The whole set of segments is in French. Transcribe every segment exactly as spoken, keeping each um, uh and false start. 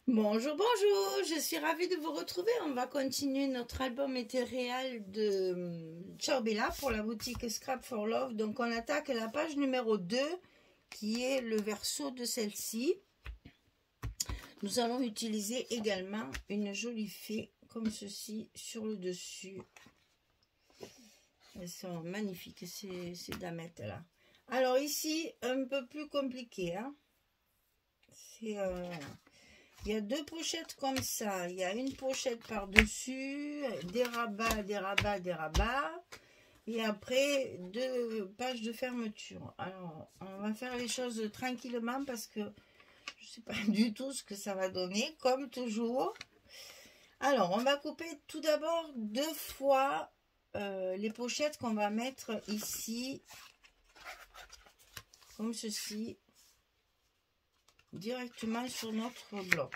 Bonjour, bonjour, je suis ravie de vous retrouver. On va continuer notre album éthéréal de Ciao Bella pour la boutique Scrap for Love. Donc on attaque la page numéro deux qui est le verso de celle-ci. Nous allons utiliser également une jolie fée comme ceci sur le dessus. Elles sont magnifiques ces, ces damettes là. Alors ici, un peu plus compliqué. Hein. C'est... Euh... Il y a deux pochettes comme ça. Il y a une pochette par-dessus, des rabats, des rabats, des rabats. Et après, deux pages de fermeture. Alors, on va faire les choses tranquillement parce que je ne sais pas du tout ce que ça va donner, comme toujours. Alors, on va couper tout d'abord deux fois euh, les pochettes qu'on va mettre ici, comme ceci. Directement sur notre bloc.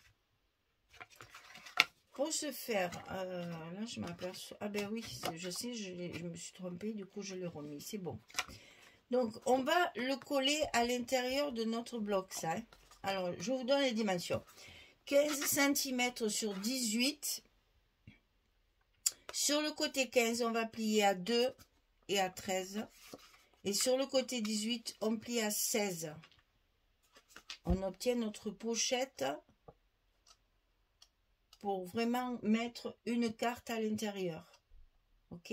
Pour ce faire, euh, là je m'aperçois, ah ben oui, je sais, je, je me suis trompée, du coup je l'ai remis, c'est bon. Donc on va le coller à l'intérieur de notre bloc, ça. Hein. Alors je vous donne les dimensions. quinze centimètres sur dix-huit. Sur le côté quinze, on va plier à deux et à treize. Et sur le côté dix-huit, on plie à seize. On obtient notre pochette pour vraiment mettre une carte à l'intérieur. Ok?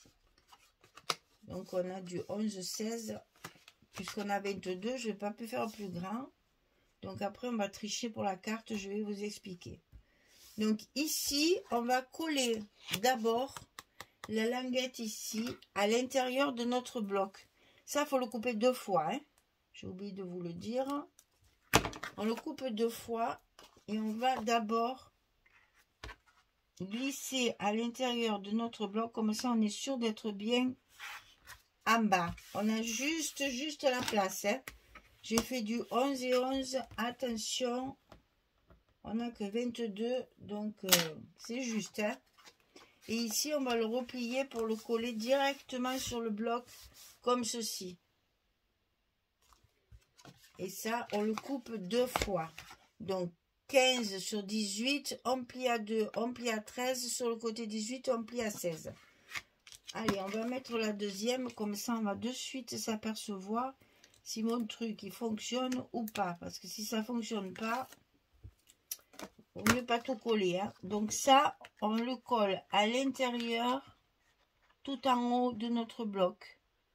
Donc on a du onze seize. Puisqu'on a vingt-deux, je n'ai pas pu faire plus grand. Donc après on va tricher pour la carte, je vais vous expliquer. Donc ici, on va coller d'abord la languette ici à l'intérieur de notre bloc. Ça, il faut le couper deux fois. Hein? J'ai oublié de vous le dire. On le coupe deux fois et on va d'abord glisser à l'intérieur de notre bloc. Comme ça, on est sûr d'être bien en bas. On a juste, juste la place. Hein. J'ai fait du onze et onze. Attention, on n'a que vingt-deux. Donc, euh, c'est juste. Hein. Et ici, on va le replier pour le coller directement sur le bloc comme ceci. Et ça, on le coupe deux fois. Donc, quinze sur dix-huit, on plie à deux, on plie à treize. Sur le côté dix-huit, on plie à seize. Allez, on va mettre la deuxième. Comme ça, on va de suite s'apercevoir si mon truc, il fonctionne ou pas. Parce que si ça ne fonctionne pas, il vaut mieux pas tout coller. Hein. Donc ça, on le colle à l'intérieur, tout en haut de notre bloc.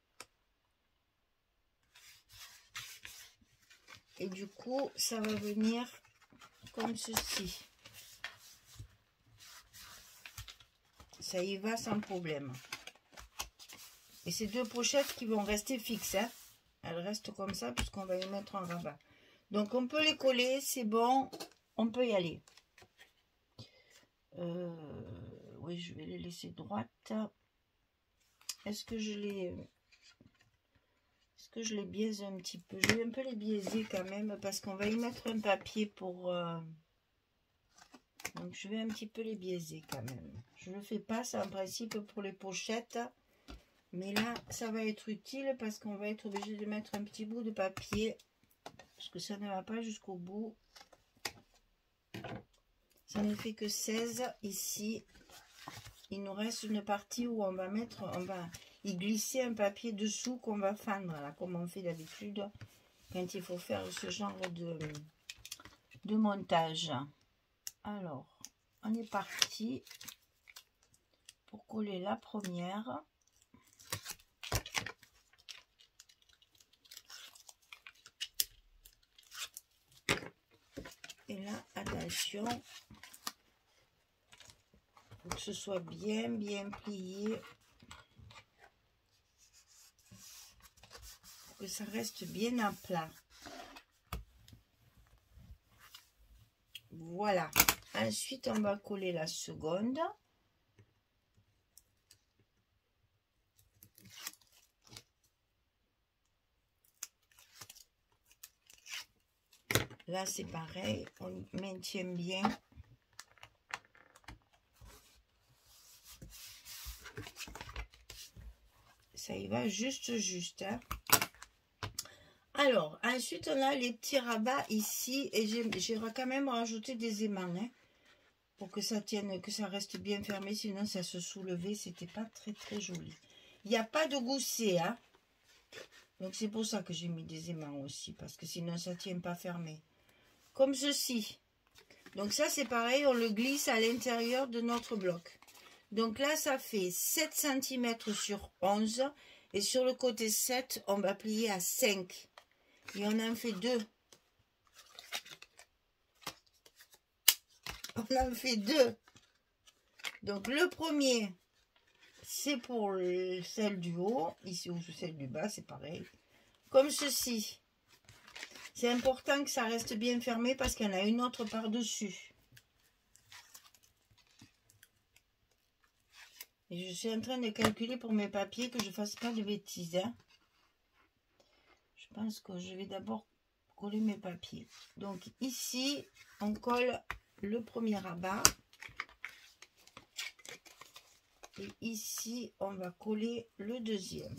Et du coup, ça va venir comme ceci. Ça y va sans problème. Et ces deux pochettes qui vont rester fixes. Hein. Elles restent comme ça puisqu'on va les mettre en rabat. Donc on peut les coller, c'est bon. On peut y aller. Euh, oui, je vais les laisser droites. Est-ce que je les... Est-ce que je les biaise un petit peu? Je vais un peu les biaiser quand même parce qu'on va y mettre un papier pour... Euh... Donc je vais un petit peu les biaiser quand même. Je ne le fais pas, c'est en principe pour les pochettes. Mais là, ça va être utile parce qu'on va être obligé de mettre un petit bout de papier. Parce que ça ne va pas jusqu'au bout. Ça ne fait que seize ici. Il nous reste une partie où on va mettre... On va y glisser un papier dessous qu'on va fendre. Là, comme on fait d'habitude quand il faut faire ce genre de, de montage. Alors, on est parti pour coller la première. Et là, attention, faut que ce soit bien, bien plié. Faut que ça reste bien à plat. Voilà. Ensuite, on va coller la seconde. Là, c'est pareil. On maintient bien. Ça y va juste, juste. Hein. Alors, ensuite, on a les petits rabats ici. Et j'ai quand même rajouté des aimants. Hein, pour que ça tienne, que ça reste bien fermé. Sinon, ça se soulevait. C'était pas très, très joli. Il n'y a pas de gousset. Hein. Donc, c'est pour ça que j'ai mis des aimants aussi. Parce que sinon, ça ne tient pas fermé. Comme ceci. Donc, ça, c'est pareil. On le glisse à l'intérieur de notre bloc. Donc là, ça fait sept centimètres sur onze. Et sur le côté sept, on va plier à cinq. Et on en fait deux. On en fait deux. Donc le premier, c'est pour celle du haut. Ici ou celle du bas, c'est pareil. Comme ceci. C'est important que ça reste bien fermé parce qu'il y en a une autre par-dessus. Et je suis en train de calculer pour mes papiers que je ne fasse pas de bêtises. Hein. Je pense que je vais d'abord coller mes papiers. Donc ici, on colle le premier rabat. Et ici, on va coller le deuxième.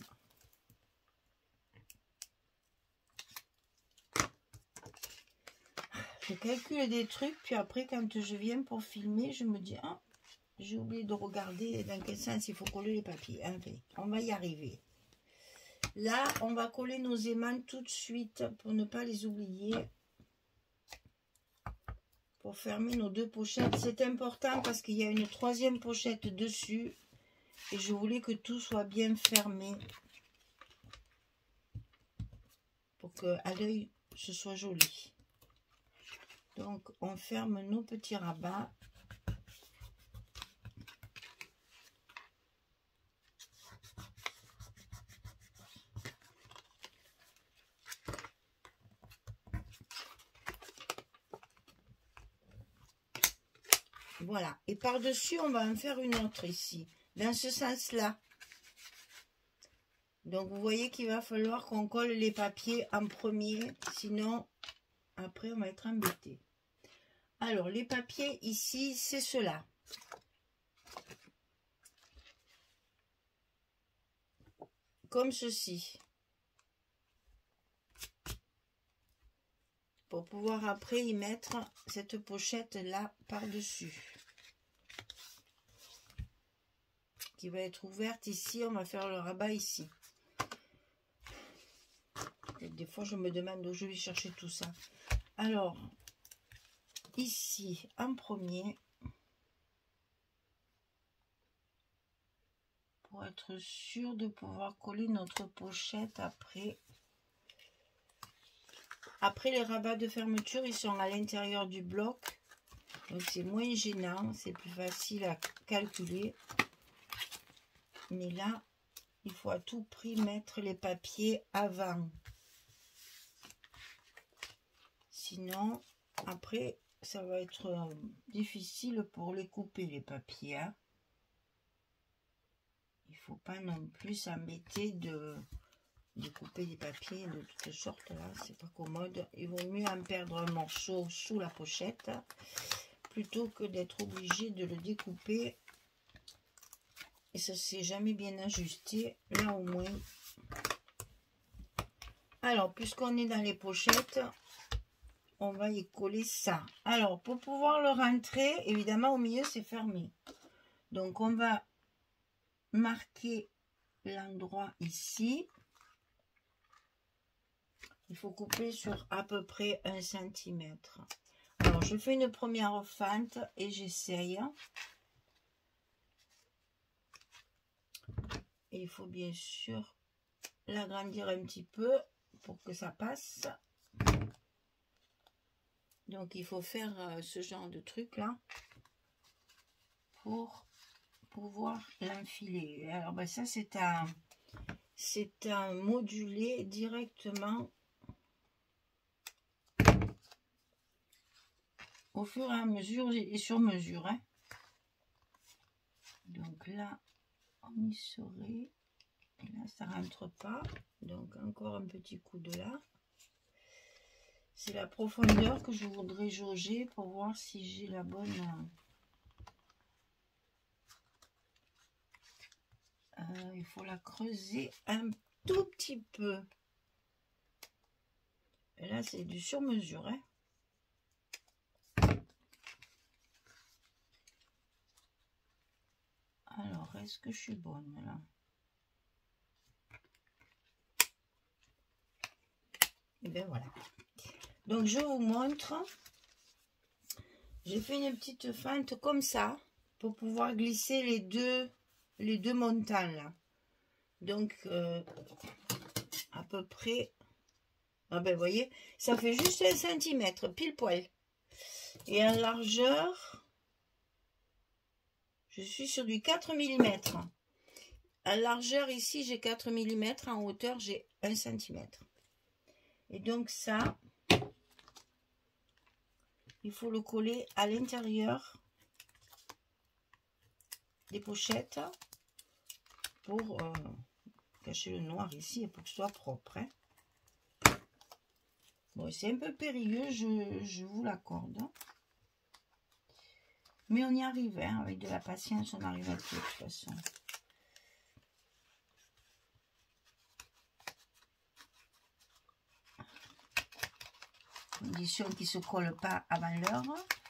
Je calcule des trucs, puis après, quand je viens pour filmer, je me dis, ah, j'ai oublié de regarder dans quel sens il faut coller les papiers. Enfin, on va y arriver. Là, on va coller nos aimants tout de suite pour ne pas les oublier. Pour fermer nos deux pochettes. C'est important parce qu'il y a une troisième pochette dessus. Et je voulais que tout soit bien fermé. Pour qu'à l'œil, ce soit joli. Donc, on ferme nos petits rabats. Voilà. Et par-dessus, on va en faire une autre ici. Dans ce sens-là. Donc, vous voyez qu'il va falloir qu'on colle les papiers en premier. Sinon, après, on va être embêté. Alors, les papiers ici, c'est cela. Comme ceci. Pour pouvoir après y mettre cette pochette-là par-dessus. Qui va être ouverte ici. On va faire le rabat ici. Et des fois, je me demande où je vais chercher tout ça. Alors, ici, en premier, pour être sûr de pouvoir coller notre pochette après. Après, les rabats de fermeture, ils sont à l'intérieur du bloc. Donc, c'est moins gênant. C'est plus facile à calculer. Mais là, il faut à tout prix mettre les papiers avant. Sinon, après, ça va être euh, difficile pour les couper, les papiers. Hein. Il ne faut pas non plus s'embêter de, de couper des papiers de toutes sortes. Là, c'est pas commode. Il vaut mieux en perdre un morceau sous la pochette plutôt que d'être obligé de le découper. Et ça s'est jamais bien ajusté. Là, au moins. Alors, puisqu'on est dans les pochettes, on va y coller ça. Alors, pour pouvoir le rentrer, évidemment, au milieu, c'est fermé. Donc, on va marquer l'endroit ici. Il faut couper sur à peu près un centimètre. Alors, je fais une première fente et j'essaye. Et il faut bien sûr l'agrandir un petit peu pour que ça passe. Donc, il faut faire euh, ce genre de truc là pour pouvoir l'enfiler. Alors, ben, ça, c'est un, c'est un modulé directement au fur et à mesure et sur mesure. Hein. Donc là, on y serait. Et là, ça rentre pas. Donc, encore un petit coup de là. C'est la profondeur que je voudrais jauger pour voir si j'ai la bonne. Euh, il faut la creuser un tout petit peu. Et là, c'est du sur-mesure, hein. Alors, est-ce que je suis bonne, là? Et bien, voilà. Donc, je vous montre. J'ai fait une petite feinte comme ça pour pouvoir glisser les deux, les deux montants, là. Donc, euh, à peu près... Ah ben, vous voyez, ça fait juste un centimètre, pile poil. Et en largeur, je suis sur du quatre millimètres. En largeur, ici, j'ai quatre millimètres. En hauteur, j'ai un centimètre. Et donc, ça, il faut le coller à l'intérieur des pochettes pour euh, cacher le noir ici et pour que ce soit propre, hein. Bon, c'est un peu périlleux, je, je vous l'accorde. Mais on y arrive, hein, avec de la patience, on arrive à tout de toute façon. Condition qui ne se colle pas avant l'heure.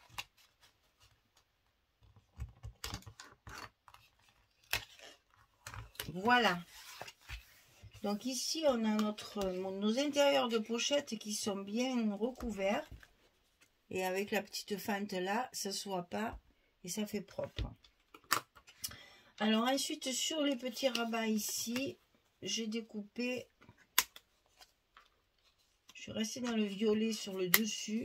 Voilà. Donc ici, on a notre, nos intérieurs de pochette qui sont bien recouverts. Et avec la petite fente là, ça ne se voit pas et ça fait propre. Alors ensuite, sur les petits rabats ici, j'ai découpé, je suis restée dans le violet sur le dessus.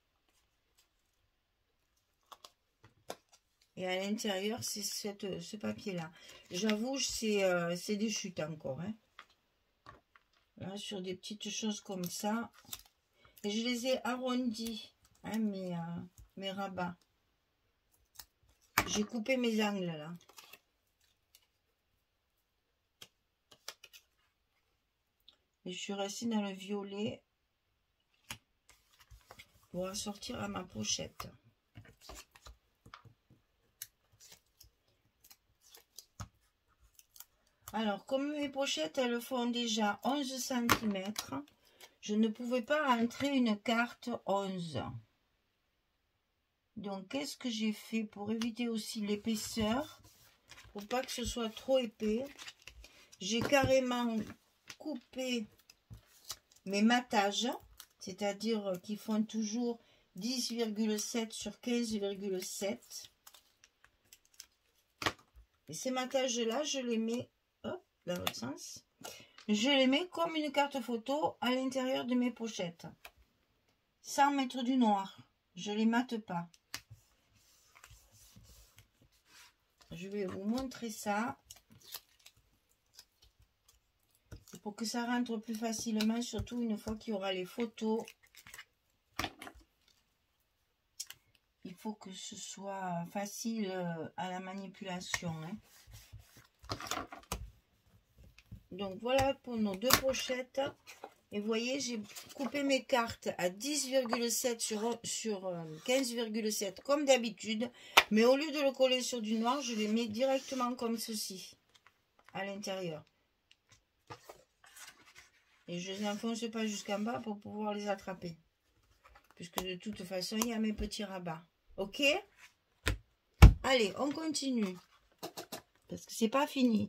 Et à l'intérieur, c'est ce papier-là. J'avoue, c'est euh, des chutes encore, hein. Là, sur des petites choses comme ça. Et je les ai arrondis, hein, mes, euh, mes rabats. J'ai coupé mes angles, là. Et je suis restée dans le violet pour assortir à ma pochette. Alors, comme mes pochettes, elles font déjà onze centimètres, je ne pouvais pas rentrer une carte onze. Donc, qu'est-ce que j'ai fait pour éviter aussi l'épaisseur, pour pas que ce soit trop épais? J'ai carrément coupé mes matages, c'est-à-dire qui font toujours dix virgule sept sur quinze virgule sept. Et ces matages-là, je les mets... dans l'autre sens, je les mets comme une carte photo à l'intérieur de mes pochettes, sans mettre du noir. Je les mate pas. Je vais vous montrer ça pour que ça rentre plus facilement, surtout une fois qu'il y aura les photos. Il faut que ce soit facile à la manipulation, hein. Donc voilà pour nos deux pochettes. Et vous voyez, j'ai coupé mes cartes à dix virgule sept sur, sur quinze virgule sept comme d'habitude. Mais au lieu de le coller sur du noir, je les mets directement comme ceci à l'intérieur. Et je ne les enfonce pas jusqu'en bas pour pouvoir les attraper. Puisque de toute façon, il y a mes petits rabats. Ok? Allez, on continue. Parce que c'est pas fini.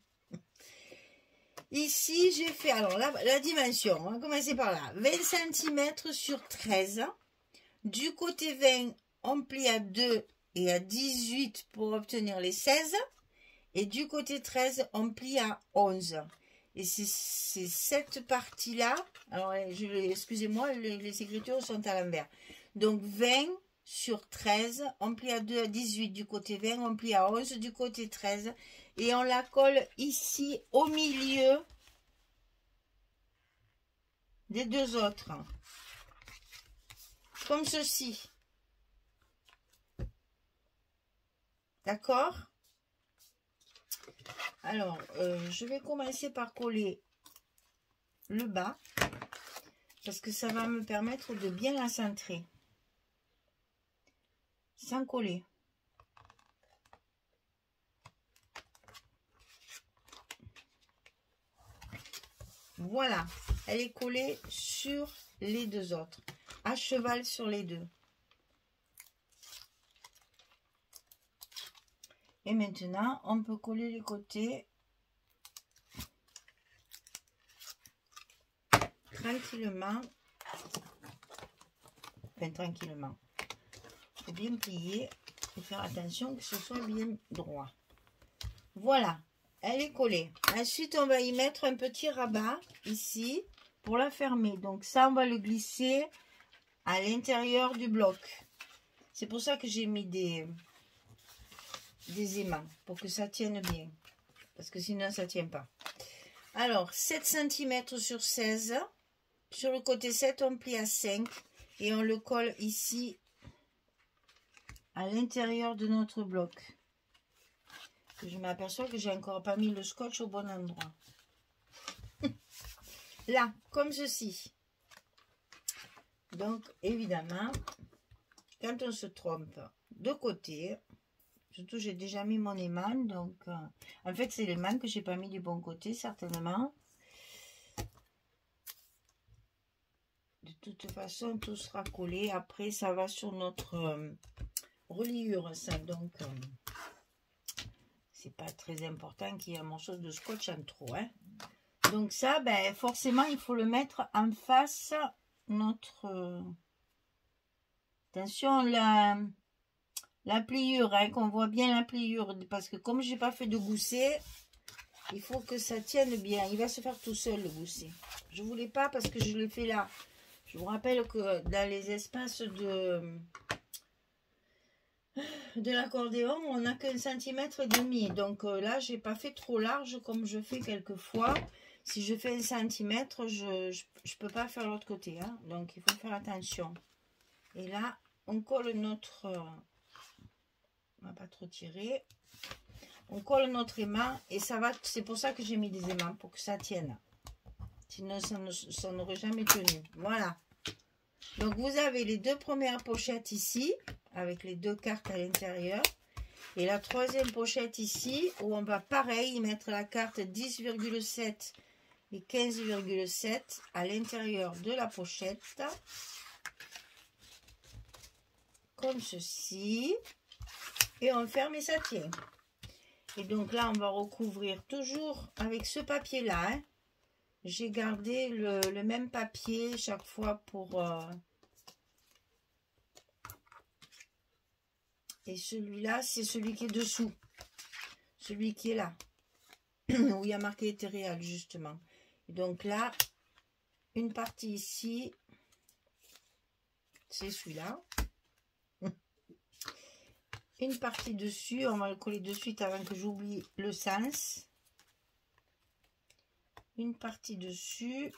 Ici, j'ai fait, alors la, la dimension, on va commencer par là, vingt centimètres sur treize. Du côté vingt, on plie à deux et à dix-huit pour obtenir les seize. Et du côté treize, on plie à onze. Et c'est cette partie-là, alors excusez-moi, les, les écritures sont à l'envers. Donc vingt sur treize, on plie à deux à dix-huit du côté vingt, on plie à onze du côté treize. Et on la colle ici au milieu des deux autres. Comme ceci. D'accord? Alors, euh, je vais commencer par coller le bas. Parce que ça va me permettre de bien la centrer. Sans coller. Voilà, elle est collée sur les deux autres, à cheval sur les deux. Et maintenant, on peut coller les côtés tranquillement. Enfin, tranquillement. Il faut bien plier et faire attention que ce soit bien droit. Voilà, elle est collée. Ensuite, on va y mettre un petit rabat ici pour la fermer. Donc ça, on va le glisser à l'intérieur du bloc. C'est pour ça que j'ai mis des, des aimants, pour que ça tienne bien. Parce que sinon, ça ne tient pas. Alors, sept centimètres sur seize. Sur le côté sept, on plie à cinq. Et on le colle ici, à l'intérieur de notre bloc. Je m'aperçois que j'ai encore pas mis le scotch au bon endroit. Là, comme ceci. Donc, évidemment, quand on se trompe de côté, surtout j'ai déjà mis mon aimant, donc euh, en fait c'est l'aimant que j'ai pas mis du bon côté certainement. De toute façon, tout sera collé. Après, ça va sur notre euh, reliure, ça. Donc, euh, c'est pas très important qu'il y ait un morceau de scotch en trop. Hein. Donc ça, ben, forcément, il faut le mettre en face notre... Euh, attention, la, la pliure, hein, qu'on voit bien la pliure. Parce que comme j'ai pas fait de gousset, il faut que ça tienne bien. Il va se faire tout seul, le gousset. Je voulais pas parce que je le fais là. Je vous rappelle que dans les espaces de, de l'accordéon, on n'a qu'un centimètre et demi. Donc euh, là, j'ai pas fait trop large comme je fais quelquefois. Si je fais un centimètre, je je, je peux pas faire l'autre côté. Hein. Donc il faut faire attention. Et là, on colle notre... On va pas trop tirer. On colle notre aimant et ça va... C'est pour ça que j'ai mis des aimants, pour que ça tienne. Sinon, ça n'aurait jamais tenu. Voilà. Donc, vous avez les deux premières pochettes ici, avec les deux cartes à l'intérieur. Et la troisième pochette ici, où on va pareil mettre la carte dix virgule sept et quinze virgule sept à l'intérieur de la pochette. Comme ceci. Et on ferme et ça tient. Et donc là, on va recouvrir toujours avec ce papier-là. Hein. J'ai gardé le, le même papier chaque fois pour... Euh... Et celui-là, c'est celui qui est dessous. Celui qui est là. Où il y a marqué Ethereal, justement. Et donc là, une partie ici. C'est celui-là. Une partie dessus. On va le coller de suite avant que j'oublie le sens. Une partie dessus.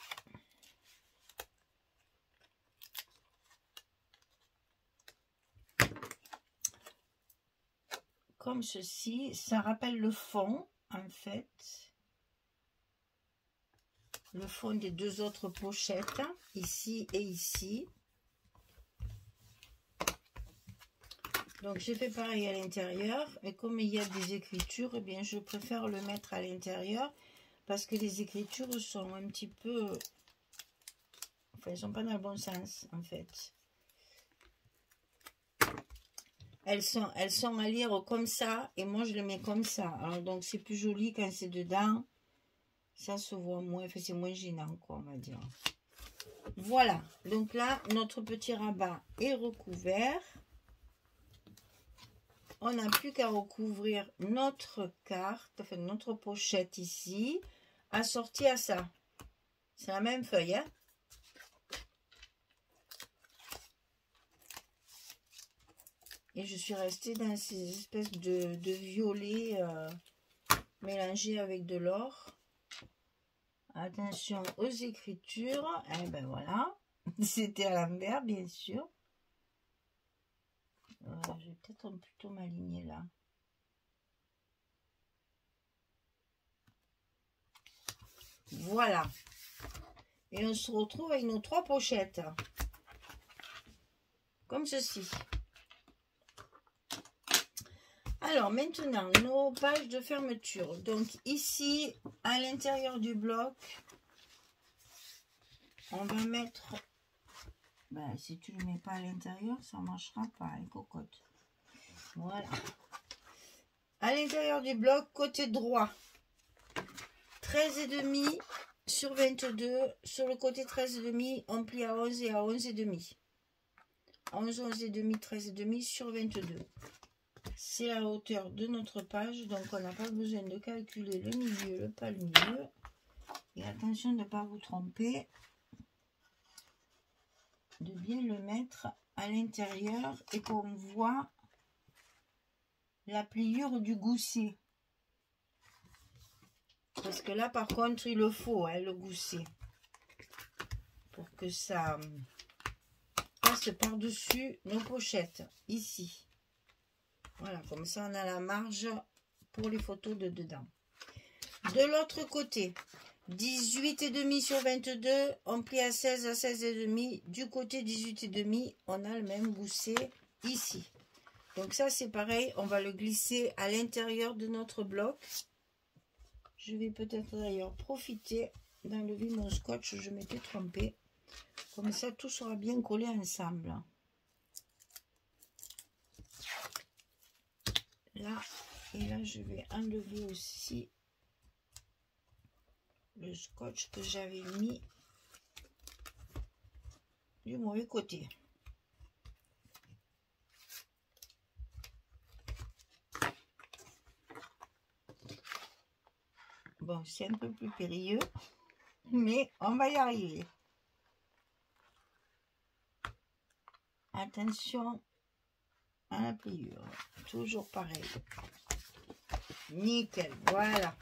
Comme ceci. Ça rappelle le fond, en fait. Le fond des deux autres pochettes, ici et ici. Donc, j'ai fait pareil à l'intérieur. Et comme il y a des écritures, eh bien, je préfère le mettre à l'intérieur. Parce que les écritures sont un petit peu... Enfin, elles ne sont pas dans le bon sens, en fait. Elles sont, elles sont à lire comme ça. Et moi, je les mets comme ça. Alors, donc, c'est plus joli quand c'est dedans. Ça se voit moins. Enfin, c'est moins gênant, quoi, on va dire. Voilà. Donc là, notre petit rabat est recouvert. On n'a plus qu'à recouvrir notre carte, enfin notre pochette ici, assortie à ça. C'est la même feuille, hein. Et je suis restée dans ces espèces de, de violet euh, mélangés avec de l'or. Attention aux écritures. Eh ben voilà. C'était à l'envers, bien sûr. Euh, je vais peut-être plutôt m'aligner là. Voilà. Et on se retrouve avec nos trois pochettes. Comme ceci. Alors maintenant, nos pages de fermeture. Donc ici, à l'intérieur du bloc, on va mettre Ben, si tu ne le mets pas à l'intérieur, ça ne marchera pas, hein, cocotte. Voilà. À l'intérieur du bloc, côté droit, treize virgule cinq sur vingt-deux. Sur le côté treize virgule cinq, on plie à onze et à onze virgule cinq. onze, onze virgule cinq, treize virgule cinq sur vingt-deux. C'est la hauteur de notre page, donc on n'a pas besoin de calculer le milieu, le pas le milieu. Et attention de ne pas vous tromper, de bien le mettre à l'intérieur et qu'on voit la pliure du gousset. Parce que là, par contre, il le faut, hein, le gousset. Pour que ça passe par-dessus nos pochettes, ici. Voilà, comme ça, on a la marge pour les photos de dedans. De l'autre côté, dix-huit virgule cinq sur vingt-deux, on plie à seize, à seize virgule cinq. Du côté dix-huit virgule cinq, on a le même gousset ici. Donc ça, c'est pareil, on va le glisser à l'intérieur de notre bloc. Je vais peut-être d'ailleurs profiter d'enlever mon scotch, je m'étais trompée. Comme ça, tout sera bien collé ensemble. Là, et là, je vais enlever aussi le scotch que j'avais mis du mauvais côté. Bon, c'est un peu plus périlleux, mais on va y arriver. Attention à la pliure, toujours pareil. Nickel, voilà.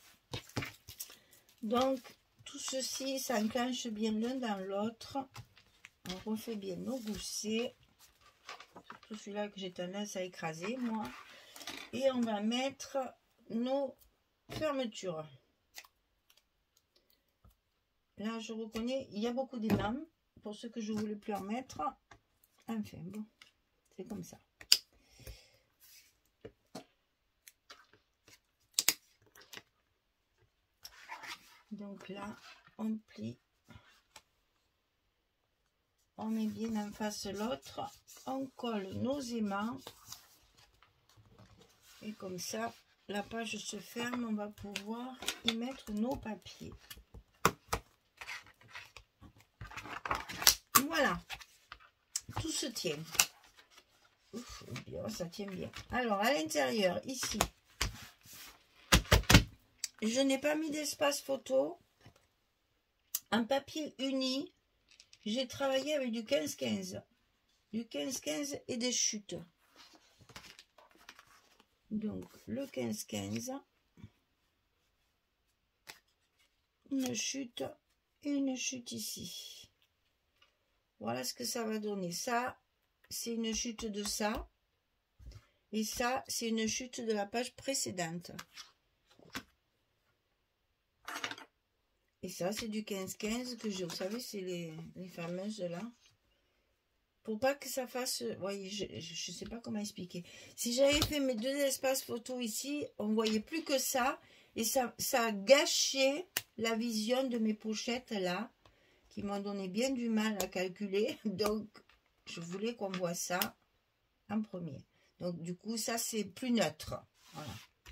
Donc, tout ceci s'enclenche bien l'un dans l'autre. On refait bien nos goussets. Surtout celui-là que j'ai tendance à écraser, moi. Et on va mettre nos fermetures. Là, je reconnais, il y a beaucoup d'émail. Pour ceux que je ne voulais plus en mettre. Enfin, bon, c'est comme ça. Donc là, on plie. On met bien en face l'autre. On colle nos aimants. Et comme ça, la page se ferme. On va pouvoir y mettre nos papiers. Voilà. Tout se tient. Ouf, bien, ça tient bien. Alors, à l'intérieur, ici, je n'ai pas mis d'espace photo. En papier uni, j'ai travaillé avec du quinze quinze. Du quinze quinze et des chutes. Donc, le quinze quinze. Une chute et une chute ici. Voilà ce que ça va donner. Ça, c'est une chute de ça. Et ça, c'est une chute de la page précédente. Et ça, c'est du quinze quinze que j'ai. Vous savez, c'est les, les fameuses là. Pour pas que ça fasse... Vous voyez, je ne sais pas comment expliquer. Si j'avais fait mes deux espaces photos ici, on ne voyait plus que ça. Et ça, ça a gâché la vision de mes pochettes là. Qui m'ont donné bien du mal à calculer. Donc, je voulais qu'on voit ça en premier. Donc, du coup, ça, c'est plus neutre. Voilà.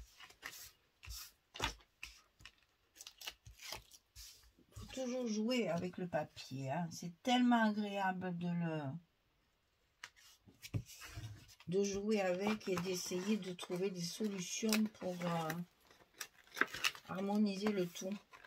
Il faut toujours jouer avec le papier. Hein. C'est tellement agréable de le... de jouer avec et d'essayer de trouver des solutions pour euh, harmoniser le tout.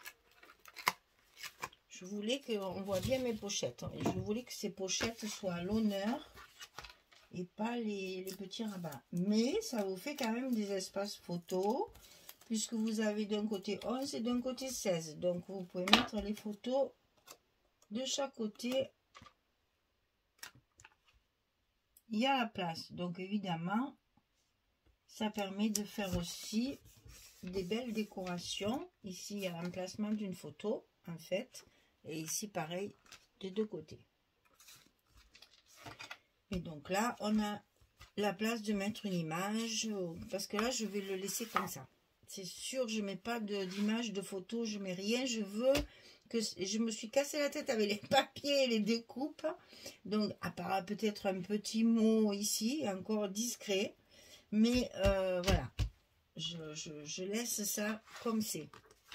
Je voulais qu'on voit bien mes pochettes. Je voulais que ces pochettes soient à l'honneur et pas les, les petits rabats. Mais ça vous fait quand même des espaces photos puisque vous avez d'un côté onze et d'un côté seize. Donc vous pouvez mettre les photos de chaque côté. Il y a la place. Donc évidemment, ça permet de faire aussi des belles décorations. Ici, il y a l'emplacement d'une photo en fait. Et ici, pareil, des deux côtés. Et donc là, on a la place de mettre une image. Parce que là, je vais le laisser comme ça. C'est sûr, je ne mets pas d'image, de, de photo, je ne mets rien. Je veux que je me suis cassé la tête avec les papiers et les découpes. Donc, à part peut-être un petit mot ici, encore discret. Mais euh, voilà, je, je, je laisse ça comme c'est.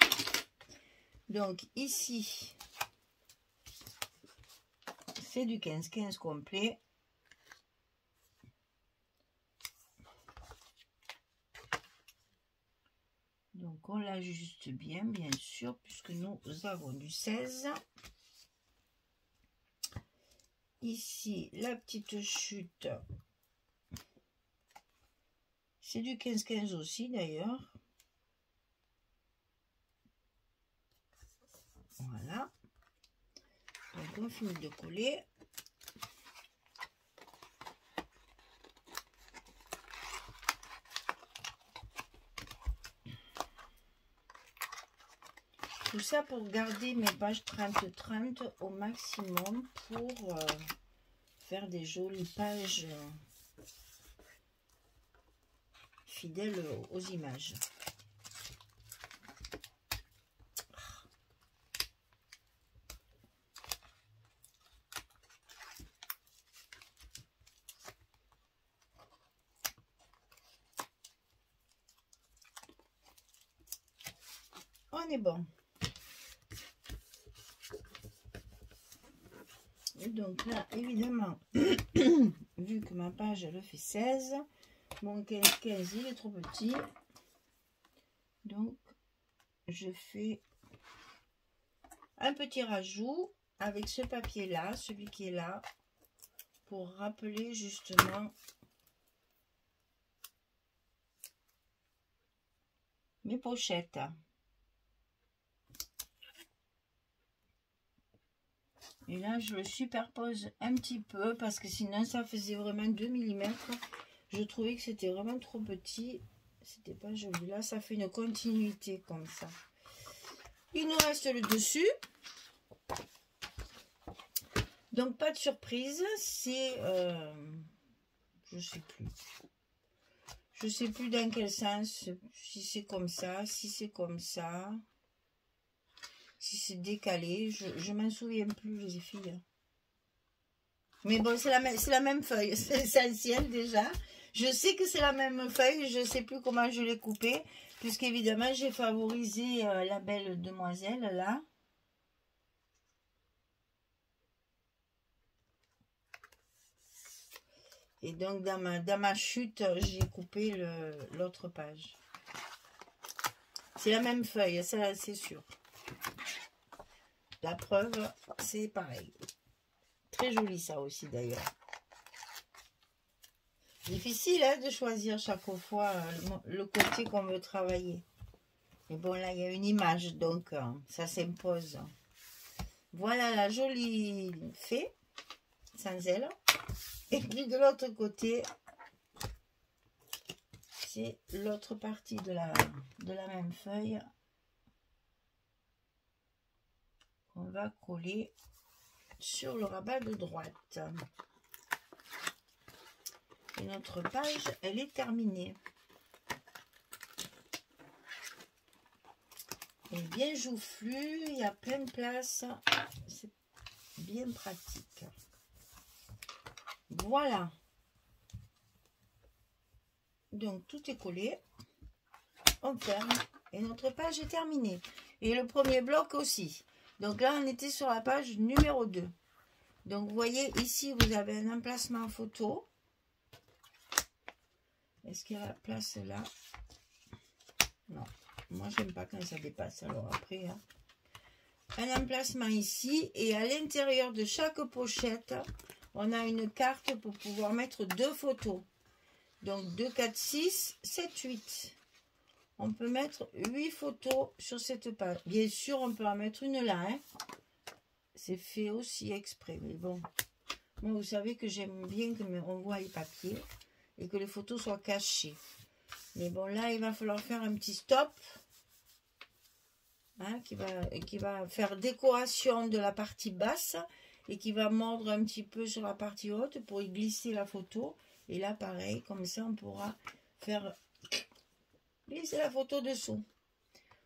Donc, ici, c'est du quinze quinze complet. Donc, on l'ajuste bien, bien sûr, puisque nous avons du seize. Ici, la petite chute, c'est du quinze quinze aussi, d'ailleurs. Voilà. Donc, on finit de coller. Tout ça pour garder mes pages trente trente au maximum pour euh, faire des jolies pages euh, fidèles aux images. On est bon. Et donc là, évidemment, vu que ma page, elle fait seize, mon quinze quinze, il est trop petit. Donc, je fais un petit rajout avec ce papier-là, celui qui est là, pour rappeler justement mes pochettes. Et là, je le superpose un petit peu parce que sinon, ça faisait vraiment deux millimètres. Je trouvais que c'était vraiment trop petit. C'était pas joli. Là, ça fait une continuité comme ça. Il nous reste le dessus. Donc, pas de surprise. C'est... Euh, je sais plus. Je sais plus dans quel sens. Si c'est comme ça, si c'est comme ça. Si c'est décalé, je, je m'en souviens plus, les filles. Mais bon, c'est la, la même feuille, c'est l'essentiel déjà. Je sais que c'est la même feuille, je ne sais plus comment je l'ai coupée, puisqu'évidemment, j'ai favorisé euh, la belle demoiselle, là. Et donc, dans ma, dans ma chute, j'ai coupé l'autre page. C'est la même feuille, ça, c'est sûr. La preuve, c'est pareil. Très joli ça aussi d'ailleurs. Difficile hein, de choisir chaque fois euh, le côté qu'on veut travailler. Mais bon là il y a une image donc euh, ça s'impose. Voilà la jolie fée sans elle. Et puis de l'autre côté c'est l'autre partie de la, de la même feuille. On va coller sur le rabat de droite. Et notre page, elle est terminée. Elle est bien joufflue, il y a plein de place. C'est bien pratique. Voilà. Donc tout est collé. On ferme et notre page est terminée. Et le premier bloc aussi. Donc là, on était sur la page numéro deux. Donc, vous voyez, ici, vous avez un emplacement photo. Est-ce qu'il y a la place là? Non. Moi, j'aime pas quand ça dépasse. Alors après, hein. Un emplacement ici. Et à l'intérieur de chaque pochette, on a une carte pour pouvoir mettre deux photos. Donc, deux, quatre, six, sept, huit. On peut mettre huit photos sur cette page. Bien sûr, on peut en mettre une là. Hein. C'est fait aussi exprès. Mais bon, moi, vous savez que j'aime bien qu'on voit les papiers et que les photos soient cachées. Mais bon, là, il va falloir faire un petit stop. Hein, qui va, qui va faire décoration de la partie basse et qui va mordre un petit peu sur la partie haute pour y glisser la photo. Et là, pareil, comme ça, on pourra faire... glisser la photo dessous.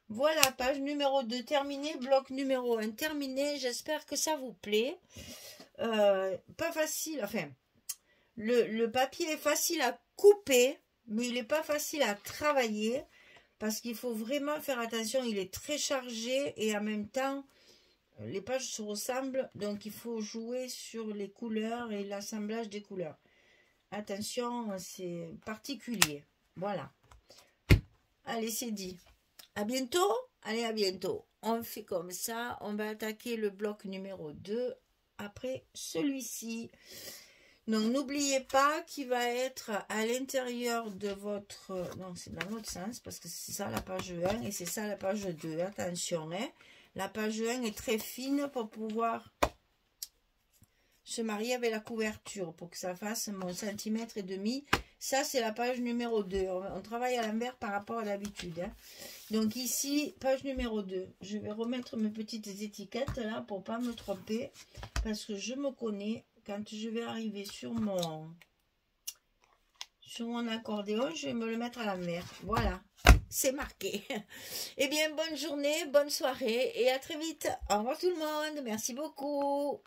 Voilà, page numéro deux terminée, bloc numéro un terminé. J'espère que ça vous plaît. Euh, pas facile, enfin, le, le papier est facile à couper, mais il n'est pas facile à travailler parce qu'il faut vraiment faire attention. Il est très chargé et en même temps, les pages se ressemblent, donc il faut jouer sur les couleurs et l'assemblage des couleurs. Attention, c'est particulier. Voilà. Allez, c'est dit. À bientôt. Allez, à bientôt. On fait comme ça. On va attaquer le bloc numéro deux après celui-ci. Donc, n'oubliez pas qu'il va être à l'intérieur de votre... Non, c'est dans l'autre sens parce que c'est ça la page un et c'est ça la page deux. Attention, hein. La page un est très fine pour pouvoir se marier avec la couverture pour que ça fasse mon centimètre et demi. Ça, c'est la page numéro deux. On travaille à l'envers par rapport à l'habitude. Hein. Donc ici, page numéro deux. Je vais remettre mes petites étiquettes là pour ne pas me tromper. Parce que je me connais. Quand je vais arriver sur mon, sur mon accordéon, je vais me le mettre à l'envers. Voilà, c'est marqué. Eh bien, bonne journée, bonne soirée et à très vite. Au revoir tout le monde. Merci beaucoup.